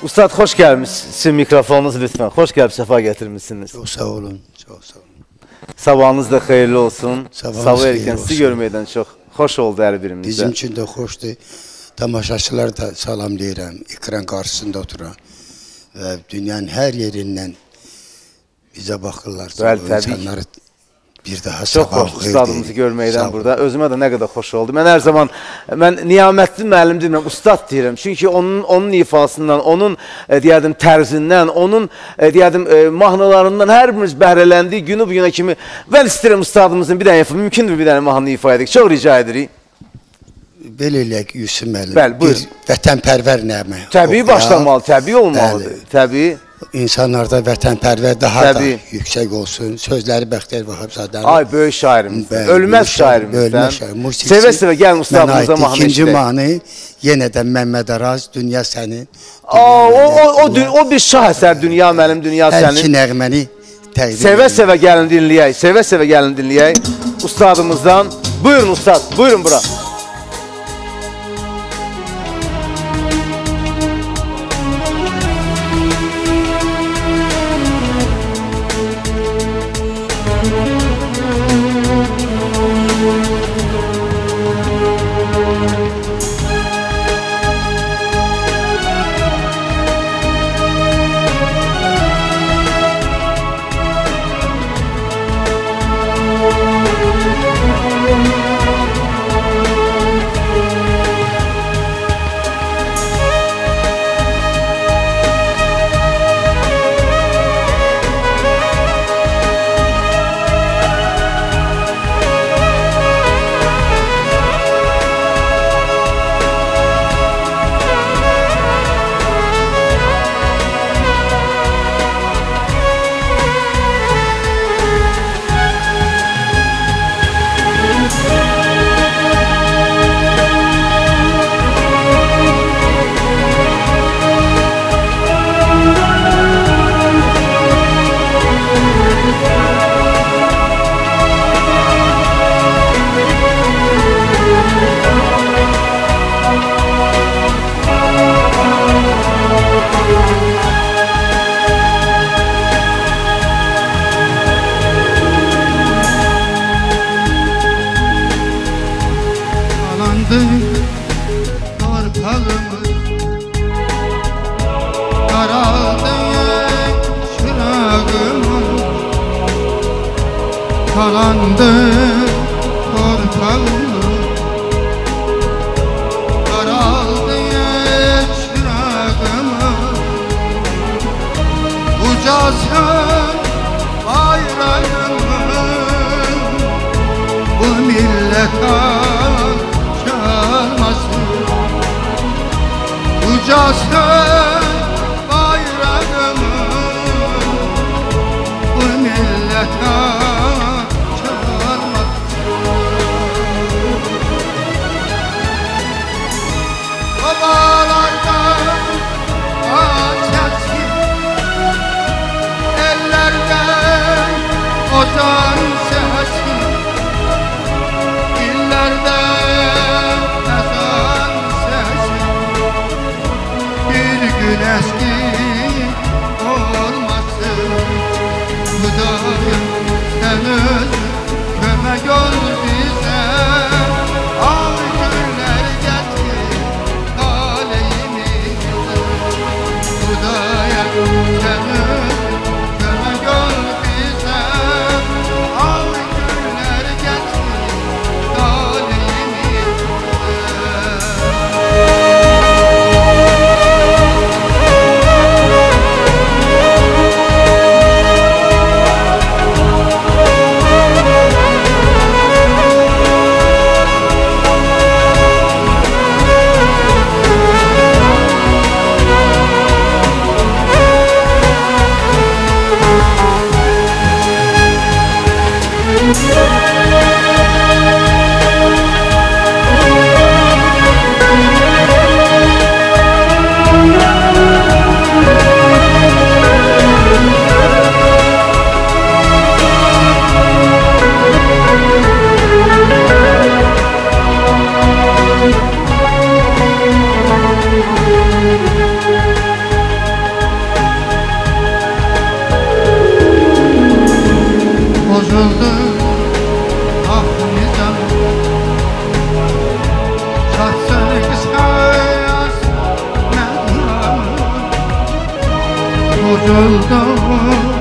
Ustad, xoş gəlmişsiniz. Mikrofonunuz lütfen. Xoş gəlib, səfa gətirmişsiniz. Çok sağ olun, çok sağ olun. Sabahınız da xeyirli olsun. Sabahınız Sabah xeyirli erkən sizi olsun. görməkdən çox xoş oldu hər birimizdə. Bizim için de hoştu. Tamaşaçılar da salamlayıram. Ekran karşısında oturan ve dünyanın her yerinden bize bakırlar. Bəli, təbii ki. İnsanları bir daha Çox sabah xoş ustadımızı görməkdən Sağ burada. Özümə də nə qədər xoş oldu. Mən hər zaman Niyamətli müəllim deyirəm, ustad deyirəm. Çünki onun ifasından, onun deyədim tərzindən, onun deyədim mahnılarından hər birimiz bəhrələndiyi günü bu günə kimi mən istəyirəm ustadımızın bir dənə mümkündür bir dənə mahnı ifa edək. Çox rica edirik. Belə eləyək Yusuf müəllim. Bəli, buyurun. Bir vətənpərvər nəğmə. Təbii oxuyaq. başlamalı, təbii olmalıdır. Bəli. Təbii. İnsanlarda vətənpərvər daha Təbii. da yüksək olsun. Sözləri Bəxtiyar Vahabzadənin. Ay, böyük şairimizdən, Bəli, ölməz böyük şairimizdən. şair, musiqisi Sevə-sevə gəlin ustadımıza mənə aid. mahnı İkinci işləyək. mahnı yenə də Məmməd Araz, Dünya Sənin. O bir şah əsər, dünya mənim, dünya Hər iki sənin. nəğməni təqdim Sevə-sevə gəlin dinləyək, sevə-sevə gəlin dinləyək ustadımızdan. Buyurun ustad, buyurun bura. Kalandı torpağımı, karaldı çırağımı, ucasın bayrağımı, bu millet çalmasın. Ucasın bayrağımı, bu millet ozan sesi, illerde yolda